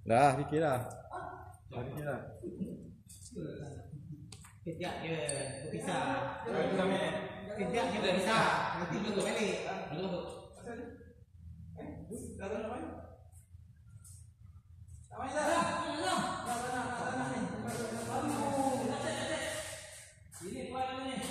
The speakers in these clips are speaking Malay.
Dah fikir dah. Dah fikir dah. Kejap je berpisah. Kejap je berpisah. Nanti betul balik. Betul. Dah nak main? Tak main dah. Ini keluar dulu ni.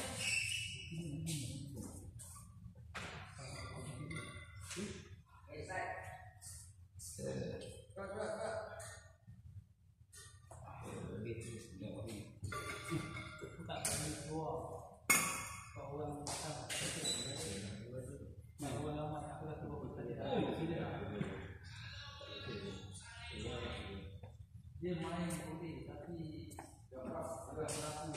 Dia main boleh tapi agak berapu.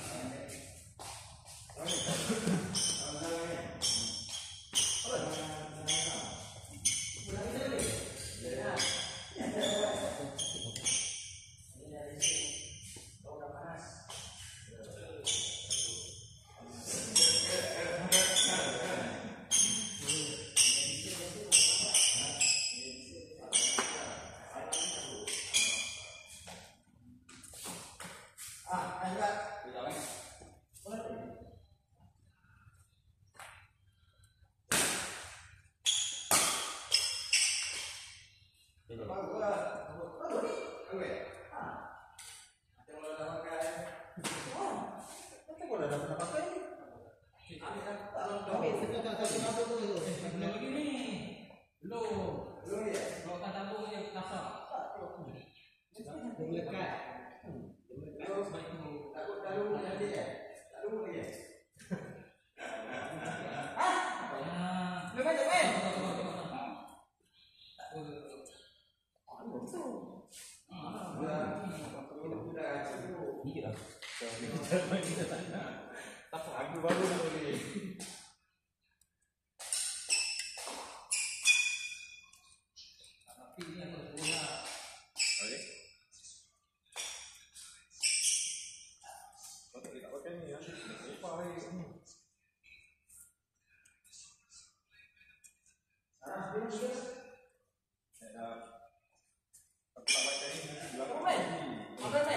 Aku baru boleh. Tapi ini yang bola. Okey. Kau tak boleh pakai ni ya. Apa ni? Dia. Aku tak pakai ni. Apa main? Apa main?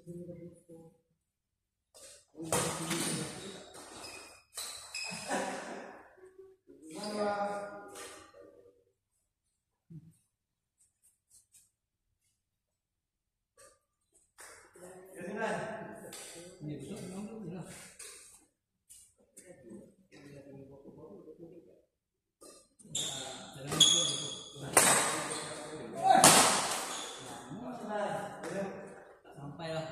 Ini betul memang tu lah. Sampai lah.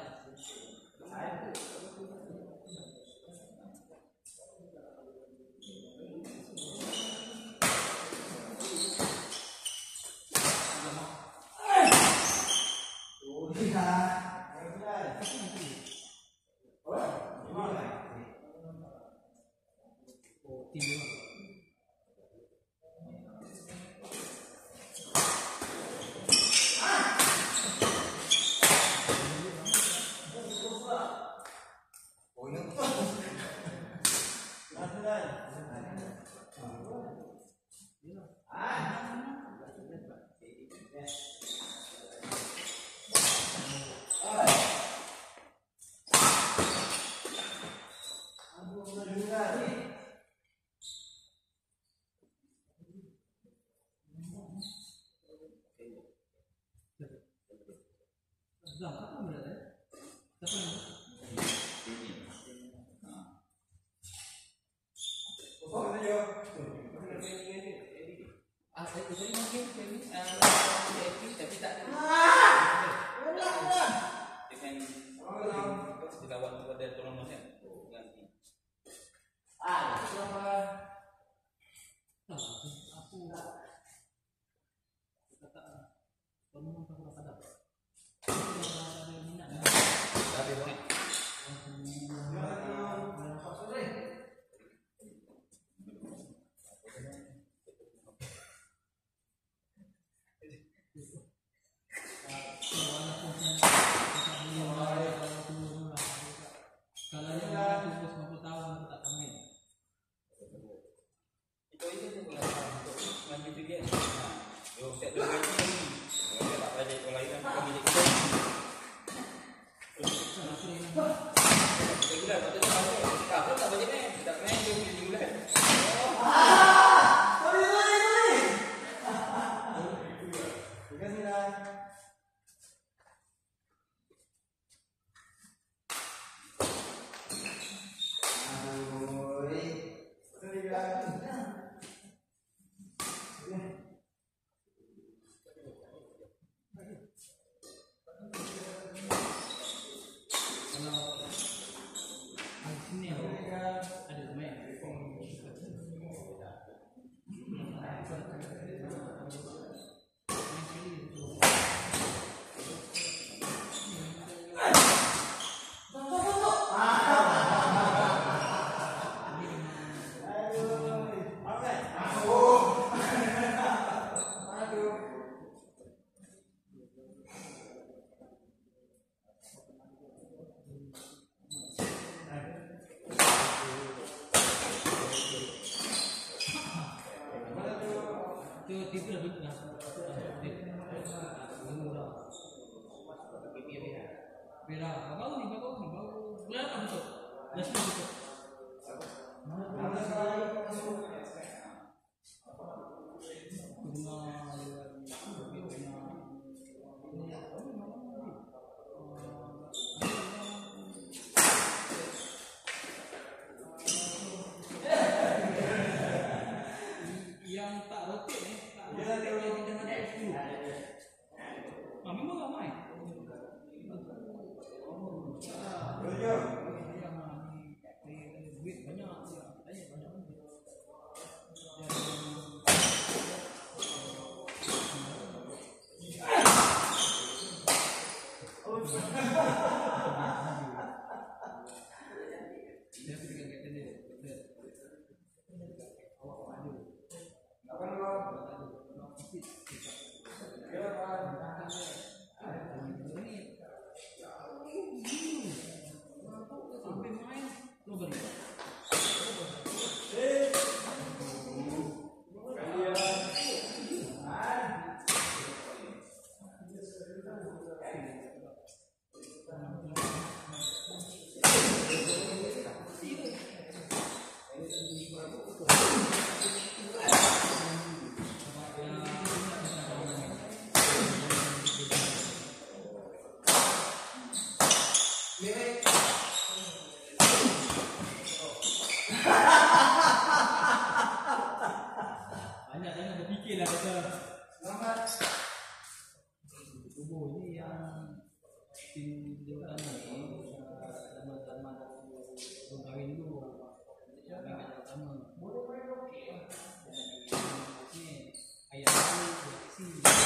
lah kata. Selamat. Tubuh ini yang tim jawatan teman-teman belum kahwin dulu. Yang pertama. Ini ayat itu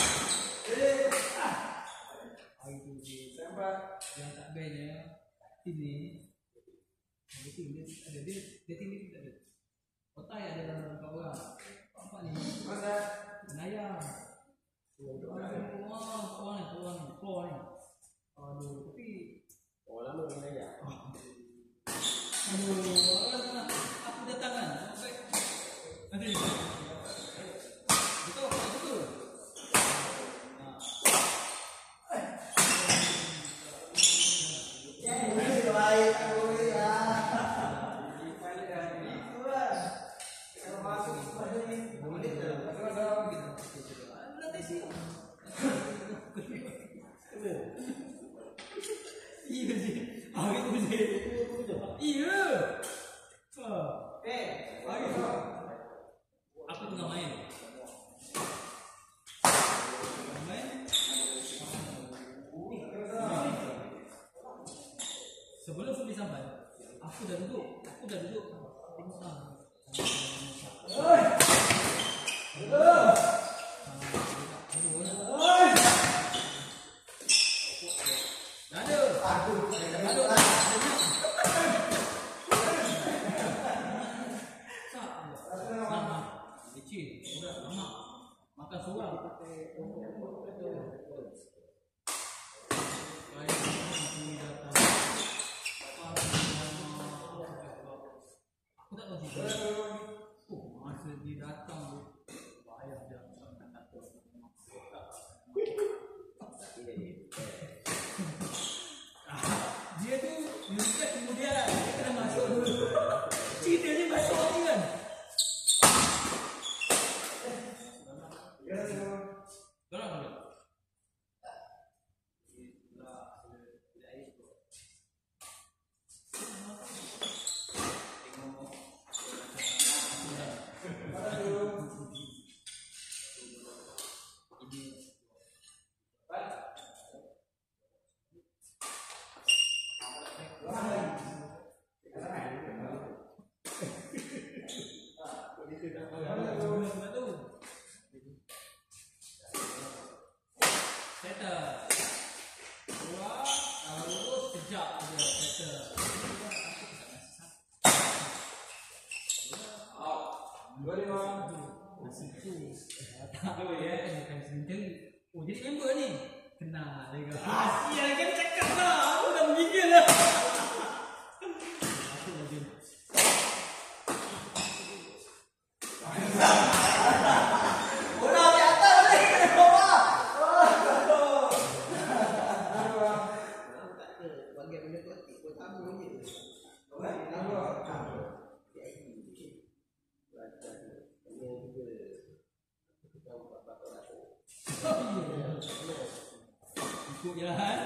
yang tak bandnya ini ada dia tinggi tidak ada otak ada berapa orang apa ni Naya orang aduh tapi orang lama ni Naya aduh aku datang kan nanti betul jadi member ni kenal dia. Asyik kan cakap lah. Aku dah menggigil lah. Aku lagi. Orang di atas ni. Bagi benda tu kau tamu ni. Ikut jalan.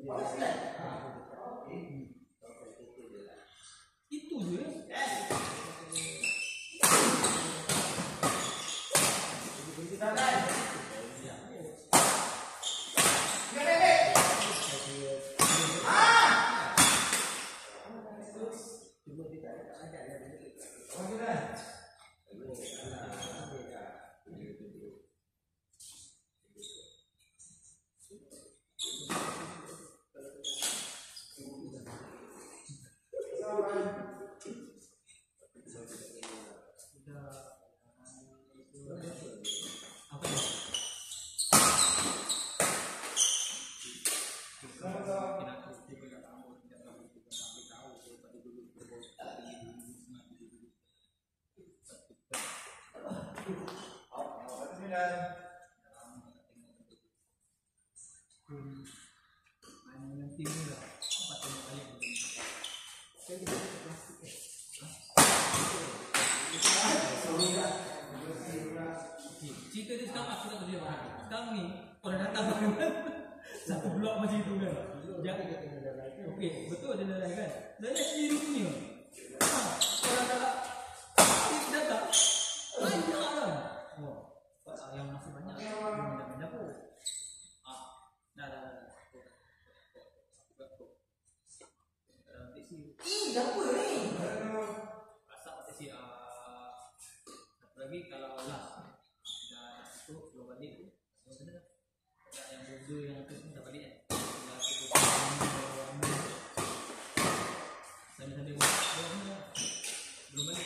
Itu je. Cerita dia sekarang aku tak tahu dia apa. Sekarang ni orang datang satu blok macam itu kan. Okey, betul dia lalai kan. Lalai sendiri punya. Orang datang lain jalan kan. Yang masih banyak dia mendapat. Dah. Siapa ni? Asap si satu lagi kalau lah dah tutup belum balik tu. Yang benda yang tu dah balik kan. Dah tutup. Sambil belum balik.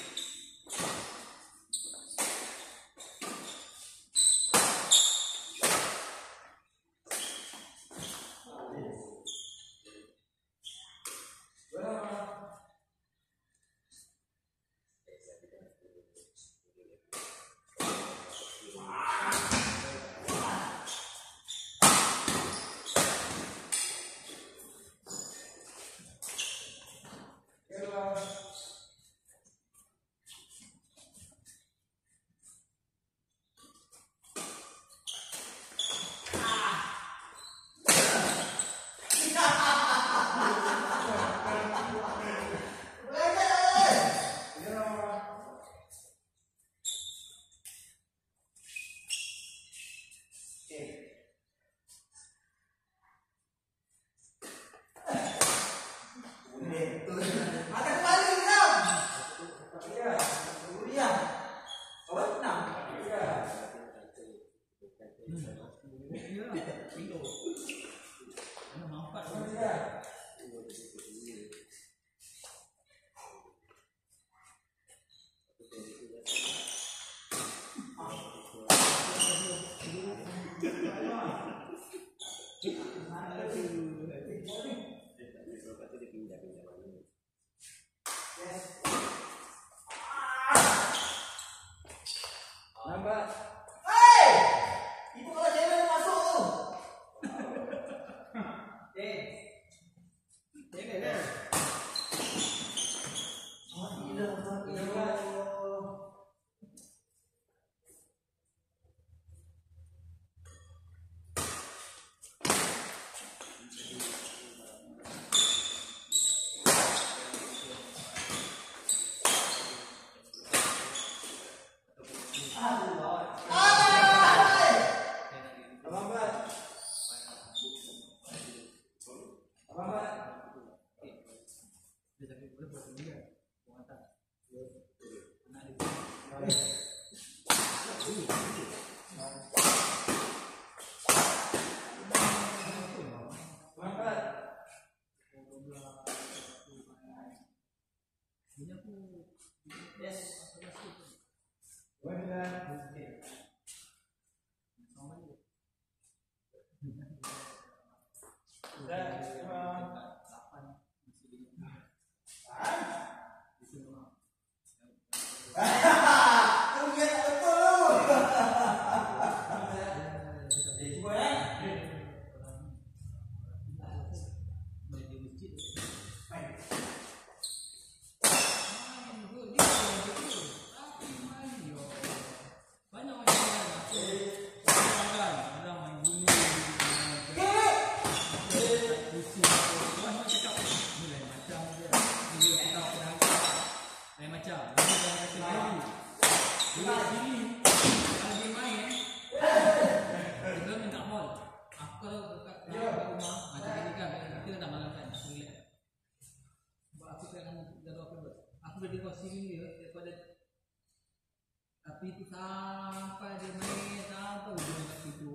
tengok sini dia daripada tapi itu sampai dia main sampai ujung kat situ.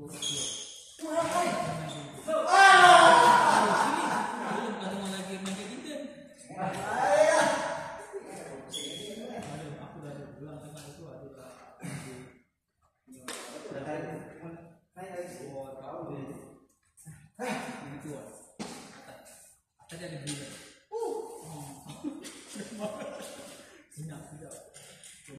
Sini belum ada orang lagi main kat kita. Aku dah ada pulang tengah itu ada tak. Oh, tahu dia. Itu. Atas ada bila.